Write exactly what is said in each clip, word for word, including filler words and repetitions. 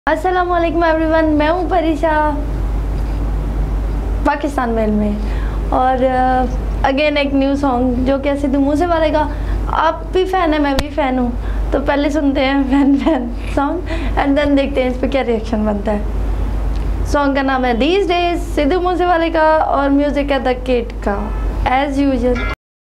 अस्सलामुअलैकुम एवरीवन, मैं हूँ परिशा पाकिस्तान मेल में और अगेन एक न्यू सॉन्ग जो कि सिद्धू मूसेवाले का। आप भी फ़ैन है, मैं भी फ़ैन हूँ, तो पहले सुनते हैं fan fan song and then देखते हैं इस पर क्या रिएक्शन बनता है। सॉन्ग का नाम है दीज डेज, सिद्धू मूसेवाले का, और म्यूज़िक है द किड का एज यूजुअल।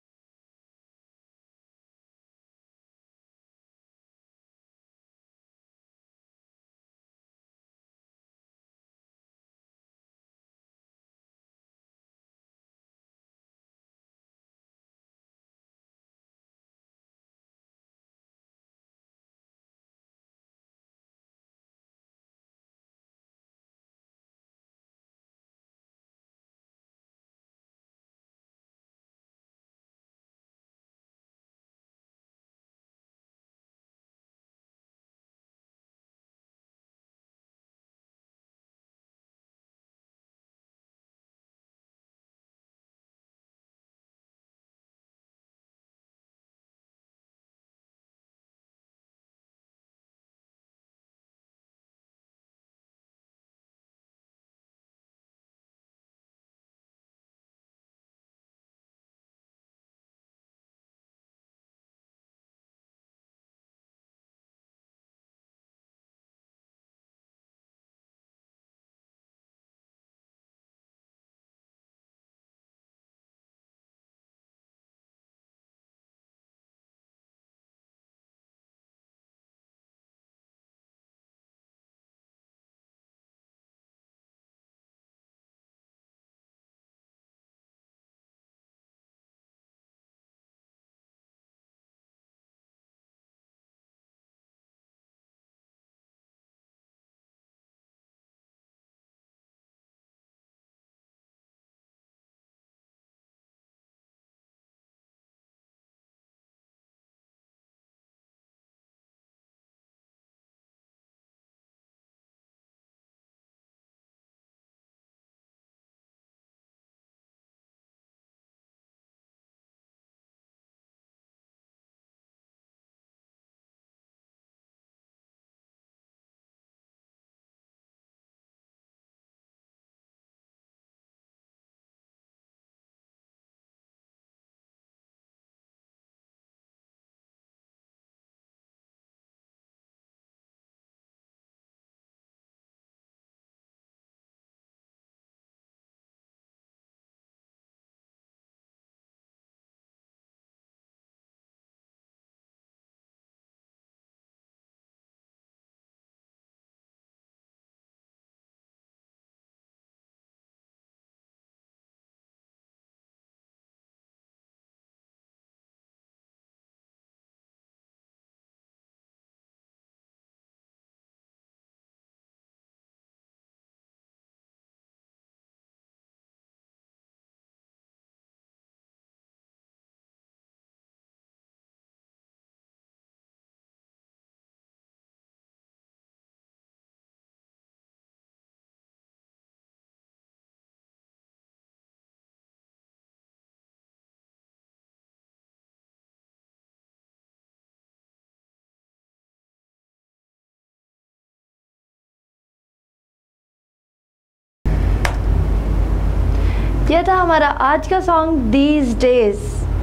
यह था हमारा आज का सॉन्ग दीज डेज,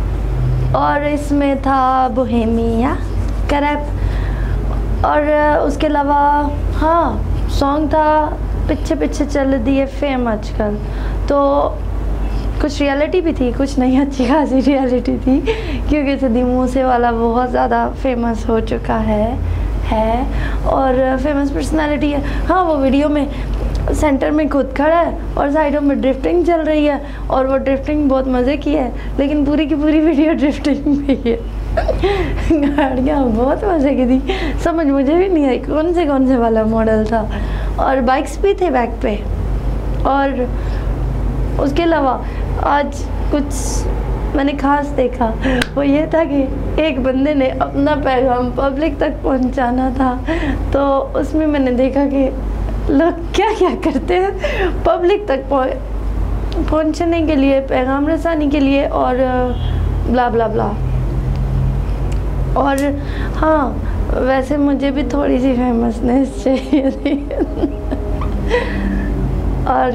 और इसमें था बोहेमिया का रैप, और उसके अलावा हाँ सॉन्ग था पीछे पीछे चल दिए फेम आजकल। तो कुछ रियलिटी भी थी, कुछ नहीं, अच्छी खासी रियलिटी थी, क्योंकि सिद्धू मूसेवाला बहुत ज़्यादा फेमस हो चुका है है और फेमस पर्सनालिटी है। हाँ, वो वीडियो में सेंटर में खुद खड़ा है और साइडों में ड्रिफ्टिंग चल रही है, और वो ड्रिफ्टिंग बहुत मज़े की है, लेकिन पूरी की पूरी वीडियो ड्रिफ्टिंग में ही है। गाड़ियाँ बहुत मज़े की थी, समझ मुझे भी नहीं आई कौन से कौन से वाला मॉडल था, और बाइक्स भी थे बैक पे। और उसके अलावा आज कुछ मैंने ख़ास देखा, वो ये था कि एक बंदे ने अपना पैगाम पब्लिक तक पहुंचाना था, तो उसमें मैंने देखा कि लोग क्या क्या करते हैं पब्लिक तक पहुंचने के लिए, पैगाम रसानी के लिए, और ब्ला ब्ला ब्ला। और हाँ, वैसे मुझे भी थोड़ी सी फेमसनेस चाहिए थी और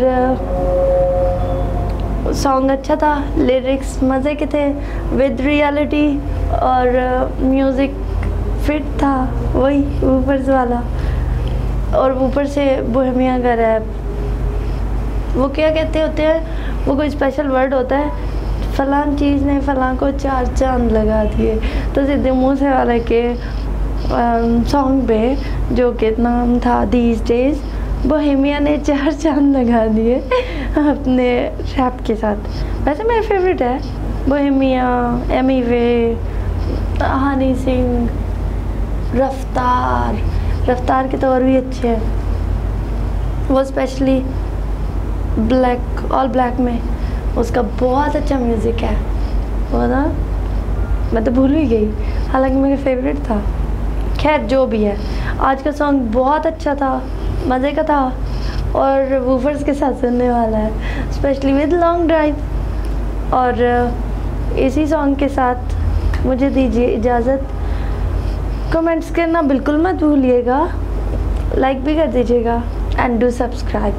सॉन्ग अच्छा था, लिरिक्स मज़े के थे विद रियलिटी और म्यूज़िक फिट था, वही वूफर्स वाला। और ऊपर से बोहेमिया का रैप, वो क्या कहते होते हैं, वो कोई स्पेशल वर्ड होता है, फलां चीज़ ने फलां को चार चांद लगा दिए। तो सीधे मूसे वाले के सॉन्ग पे जो कि नाम था दीज डेज, बोहेमिया ने चार चांद लगा दिए अपने रैप के साथ। वैसे मेरा फेवरेट है बोहेमिया, एमी वे, हनी सिंह, रफ्तार। रफ्तार के तो और भी अच्छे हैं, वो स्पेशली ब्लैक ऑल ब्लैक में उसका बहुत अच्छा म्यूज़िक है वो ना, मैं तो भूल ही गई, हालांकि मेरा फेवरेट था। खैर जो भी है, आज का सॉन्ग बहुत अच्छा था, मज़े का था और वूफर्स के साथ सुनने वाला है, स्पेशली विद लॉन्ग ड्राइव। और इसी सॉन्ग के साथ मुझे दीजिए इजाज़त। कमेंट्स करना बिल्कुल मत भूलिएगा, लाइक भी कर दीजिएगा एंड डू सब्सक्राइब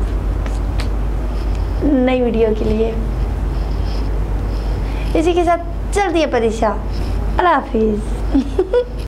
नई वीडियो के लिए। इसी के साथ चलती है परीक्षा। अल्लाह हाफिज़।